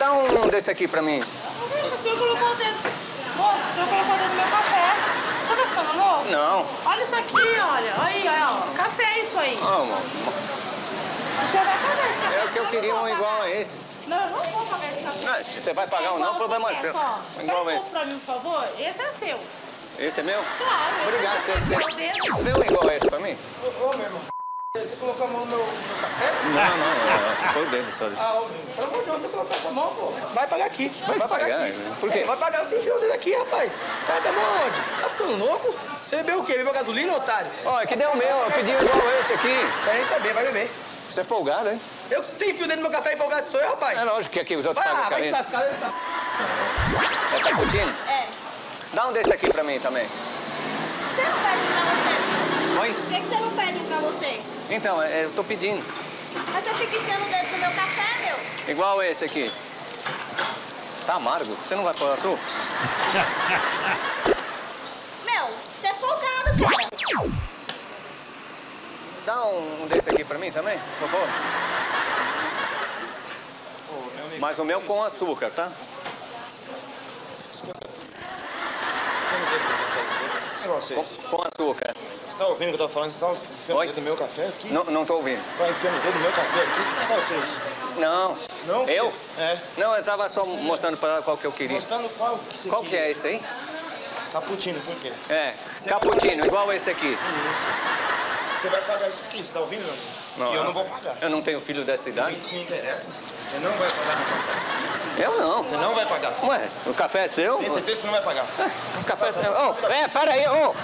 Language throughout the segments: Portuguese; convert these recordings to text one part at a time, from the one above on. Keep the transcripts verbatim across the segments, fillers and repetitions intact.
dá um desse aqui pra mim. Moço, o senhor colocou o dedo... Moço, o senhor colocou o dedo no meu café. O senhor tá ficando louco? Não. Olha isso aqui, olha. Aí, olha, ó. Café é isso aí. Oh, mano. O senhor vai pagar esse café? É o que eu queria, um igual a esse. Não, eu não vou pagar esse café. Não, se você vai pagar ou não, o problema é seu. Igual Pega esse. um pra mim, por favor. Esse é seu. Esse é meu? Claro. Obrigado. Esse é Você, seu. você... Dedo. Vê um igual a esse pra mim? Ô, ô, meu irmão. Você colocou a mão no meu, no café? Não, não. Foi o dedo só. Ah, ô, pelo amor de Deus, você colocou essa mão, pô. Vai pagar aqui. Vai pagar? aqui. Por quê? É, vai pagar você enfiou o dedo aqui, rapaz. Você tá dando onde? Tá ficando louco? Você bebeu o quê? Bebeu gasolina, otário? Ó, que deu o meu. Eu pedi igual esse aqui. Quer nem saber, vai beber. Você é folgado, hein? Eu você enfio o dedo no meu café e folgado sou eu, rapaz. É lógico que aqui os outros Vai, pagam ah, vai se carência. lascar dessa... É cappuccino? É. Dá um desse aqui pra mim também. Você não pede um pra você? Oi? Por que que você não pede um pra você? Então, é, eu tô pedindo. Mas você fica enfiando o dedo no meu café, meu? Igual esse aqui. Tá amargo. Você não vai pôr açúcar? Meu, você é folgado, cara. Dá um desse aqui pra mim também, por favor. Mas o meu com açúcar, tá? Que negócio é esse? Com, com açúcar. Você tá ouvindo o que eu tô falando? Você tá enfiando Oi? o dedo no meu café aqui? Não, não tô ouvindo. Você tá enfiando o dedo no meu café aqui? Que negócio é esse? Não. Não? Eu? É. Não, eu tava só mostrando pra ela qual que eu queria. Mostrando qual que você Qual que queria. é esse aí? Cappuccino, por quê? É, Você cappuccino, vai igual esse aqui. Isso. Você vai pagar isso aqui, você tá ouvindo? Não? E eu não vou pagar. Eu não tenho filho dessa idade. Não me interessa. Você não vai pagar meu café. Eu não. Você não vai pagar. Ué, o café é seu? Tem certeza que você não vai pagar? O café é seu. Oh, é, pera aí, ô.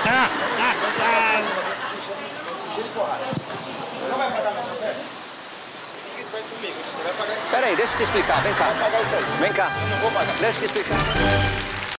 Cheio de porrada. Você não vai pagar meu café? Você fica esperto comigo. Você vai pagar isso. Pera aí, deixa eu te explicar. Vem cá. Vai pagar isso aí. Vem cá. Eu não vou pagar. Deixa eu te explicar.